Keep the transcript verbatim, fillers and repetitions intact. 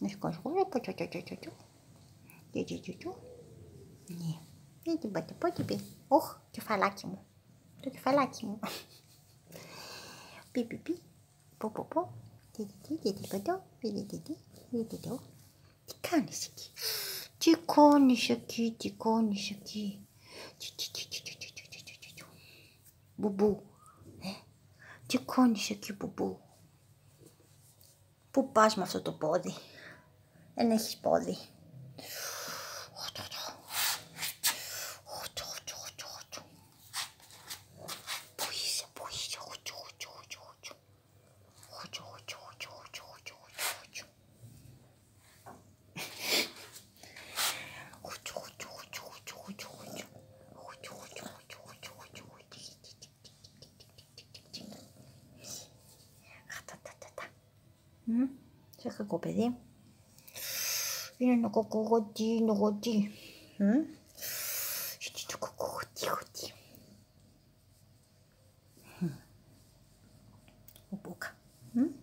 σκοσγούλα, ποτσοτσοτσοτσο. Τζιτζιτζιτζου. Ναι. Δεν την πάτε, πότε πει. Οχ, κεφαλάκι μου. Το κεφαλάκι μου. Πι, πι, πι. Πω, πω, πω. Τι, τι, τι, τι, πατώ. Τι, τι, τι, τι, τι, τι κάνεις εκεί. Τι κάνεις εκεί, τι κάνεις εκεί. Μπουμπού. Τι κάνεις εκεί, μπουμπού. Πού πας με αυτό το πόδι. Δεν έχεις πόδι. Πού είσαι, πού είσαι. Σε κακό παιδί. Είναι ένα κακογότι, είναι γότι. Είναι το κακογότι, γότι. Ο Μπούκα.